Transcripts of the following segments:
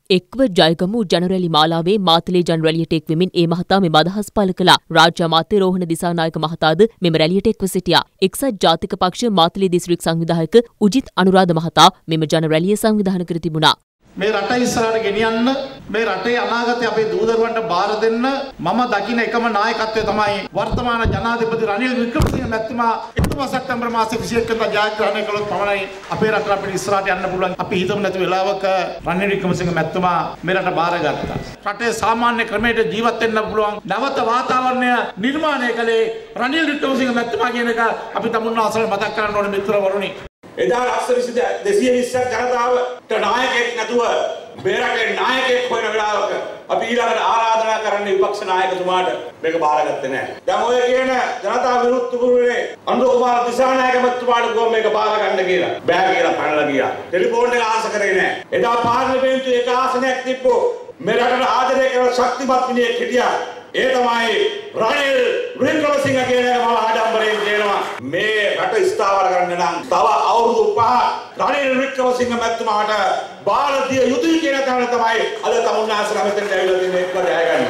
එක්ව ජයගමු ජනරැලි මාලාවේ මාතලේ ජනරැලියට එක්වෙමින් ඒ මහතා මෙම අදහස් පළ කළා. රාජ්‍ය අමාත්‍ය රෝහණ දිසානායක මහතාද මෙම රැලියට එක්ව සිටියා. එක්සත් ජාතික පක්ෂ මාතලේ දිස්ත්‍රික් සංවිධායක උජිත් අනුරාධ මහතා මෙම ජනරැලිය සංවිධානය කර තිබුණා. මේ රට ඉස්සරහට ගෙනියන්න මේ රටේ අනාගතය අපේ දූදරුවන්ට බාර දෙන්න මම දකින එකම නායකත්වය තමයි වර්තමාන ජනාධිපති රනිල් වික්‍රමසිංහ මැතිතුමා එතුමා සැප්තැම්බර් මාසයේ 21 වෙනිදා ජයග්‍රහණය කළොත් පමණයි අපේ රට අපිට ඉස්සරහට යන්න පුළුවන්. අපි හිතමු නැති වෙලාවක රනිල් වික්‍රමසිංහ මැතිතුමා මේ රට බාරගත්තා. රටේ සාමාන්‍ය ක්‍රමයට ජීවත් වෙන්න පුළුවන් නැවත වාතාවරණය නිර්මාණය කළේ රනිල් වික්‍රමසිංහ මැතිතුමා කියන එක අපි තමුන් ආසල මතක් කරන්න ඕනේ මිත්‍රවරුනි. එදා ලක්ෂ 220ක් ජනතාවට නායකයෙක් නැතුව මේ රටේ නායකයෙක් හොයන වෙලාවක අපි ඊළඟට ආරාධනා කරන්න විපක්ෂ නායකතුමාට මේක බාරගත්තේ නැහැ. දැන් ඔය කියන ජනතා විරුද්ධ පුරුවේ අනුර කුමාර දිසානායක මහත්මයාට ගොම මේක බාර ගන්න කියලා බෑ කියලා පැනලා ගියා. ටෙලිෆෝන් එක ආන්සර් කරේ නැහැ. එදා පාර්ලිමේන්තුවේ එක ආසනයක් තිබ්බෝ මේ රටට ආදරය කරන ශක්තිමත් මිනිහෙක් හිටියා. ඒ තමයි රනිල් වික්‍රමසිංහ කියන එක මම ආඩම්බරයෙන් කියනවා. මේ රට ස්ථාවර කරන්න නම් තව අවුරුදු 5 රනිල් වික්‍රමසිංහ මැතිතුමාට ಭಾರತೀಯ යුතුයි කියන තැන තමයි අද තමුන්නාසල මෙතෙන් ඇවිල්ලා තියෙන එක දැනගන්න.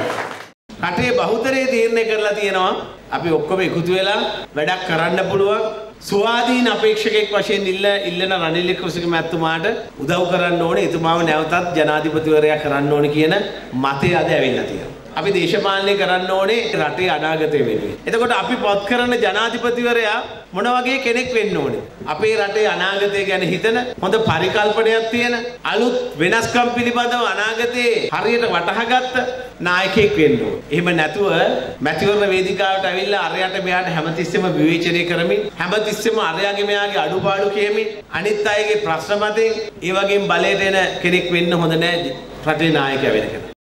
රටේ බහුතරය තීරණය කරලා තියෙනවා අපි ඔක්කොම එකතු වෙලා වැඩක් කරන්න පුළුවන්. ස්වාධීන අපේක්ෂකෙක් වශයෙන් ඉල්ලන රනිල් වික්‍රමසිංහ මැතිතුමාට උදව් කරන්න ඕනේ. එතුමාව නැවතත් ජනාධිපතිවරයා කරන්න ඕනේ කියන මතය අද ඇවිල්ලා තියෙනවා. අපි දේශපාලනය කරන්න ඕනේ රටේ අනාගතය වෙනුවෙන්. එතකොට අපි පත් කරන ජනාධිපතිවරයා මොන වගේ කෙනෙක් වෙන්න ඕනේ? අපේ රටේ අනාගතය ගැන හිතන හොඳ පරිකල්පනයක් තියෙන අලුත් වෙනස්කම් පිළිබඳව අනාගතයේ හරියට වටහාගත්ත නායකයෙක් වෙන්න ඕනේ. එහෙම නැතුව මැතිවරණ වේදිකාවට ඇවිල්ලා අරයට මෙයාට හැමතිස්සෙම විවේචනය කරමින් හැමතිස්සෙම අරයාගේ මෙයාගේ අඩුපාඩු කියමින් අනිත් අයගේ ප්‍රශ්න මතින් ඒ වගේම බලයට එන කෙනෙක් වෙන්න හොඳ නැහැ රටේ නායකයා වෙන කෙනා.